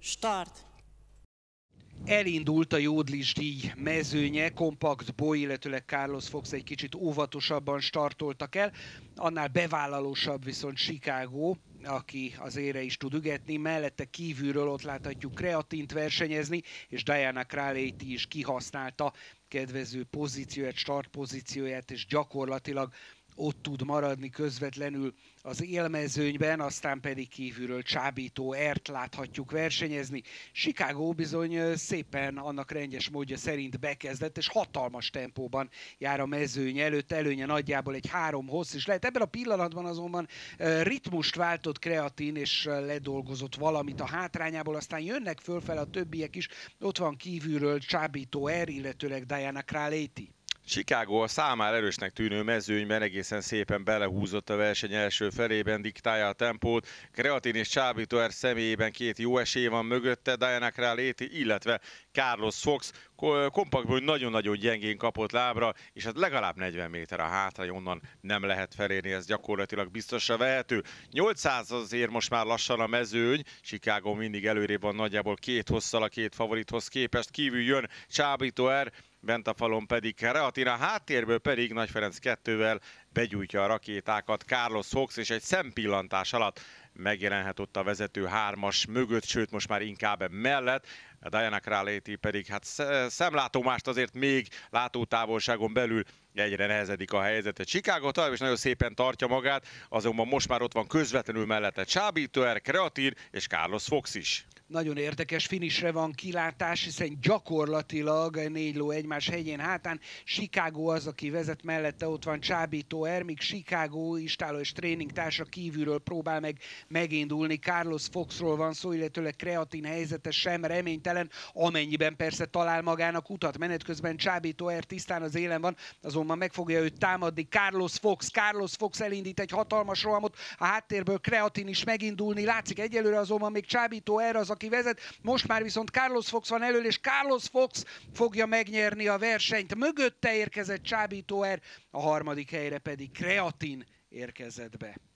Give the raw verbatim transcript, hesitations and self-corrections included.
Start! Elindult a Jódlis díj mezőnye, Compact Boy, illetőleg Carlos Fox egy kicsit óvatosabban startoltak el, annál bevállalósabb viszont Chicago, aki az ére is tud ügetni, mellette kívülről ott láthatjuk Kreatint versenyezni, és Diana Kraleti is kihasználta kedvező pozícióját, start pozícióját, és gyakorlatilag ott tud maradni közvetlenül az élmezőnyben, aztán pedig kívülről csábító ert láthatjuk versenyezni. Chicago bizony szépen annak rendes módja szerint bekezdett, és hatalmas tempóban jár a mezőny előtt, előnye nagyjából egy három hossz is lehet. Ebben a pillanatban azonban ritmust váltott Kreatin, és ledolgozott valamit a hátrányából, aztán jönnek fölfele a többiek is, ott van kívülről csábító er, illetőleg Diana Kraleti. Chicago a számára erősnek tűnő mezőnyben egészen szépen belehúzott a verseny első felében, diktálja a tempót. Kreatin és Csábító er személyében két jó esély van mögötte, Diana Kraleti, illetve Carlos Fox. Kompaktból nagyon-nagyon gyengén kapott lábra, és hát legalább negyven méter a hátrány, onnan nem lehet felérni, ez gyakorlatilag biztosra vehető. nyolcszáz azért most már lassan a mezőny, Chicago mindig előrébb van nagyjából két hosszal a két favorithoz képest, kívül jön Csábító er, bent a falon pedig Kreatin, a háttérből pedig Nagy Ferenc kettővel begyújtja a rakétákat Carlos Fox, és egy szempillantás alatt megjelenhet ott a vezető hármas mögött, sőt most már inkább mellett. A Diana Kraleti pedig hát szemlátomást azért még látótávolságon belül egyre nehezedik a helyzet. A Chicago tovább is nagyon szépen tartja magát, azonban most már ott van közvetlenül mellette Csábító er, Kreatin és Carlos Fox is. Nagyon érdekes finisre van kilátás, hiszen gyakorlatilag négy ló egymás hegyén hátán. Chicago az, aki vezet, mellette ott van Csábító er, míg Chicago istáló és tréningtársa kívülről próbál meg megindulni. Carlos Foxról van szó, illetőleg Kreatin helyzete sem reménytelen, amennyiben persze talál magának utat. Menet közben Csábító er tisztán az élen van, azonban meg fogja őt támadni Carlos Fox. Carlos Fox elindít egy hatalmas rohamot, a háttérből Kreatin is megindulni látszik, egyelőre azonban még Csábító er az, aki vezet, most már viszont Carlos Fox van elől, és Carlos Fox fogja megnyerni a versenyt. Mögötte érkezett Csábító er, a harmadik helyre pedig Kreatin érkezett be.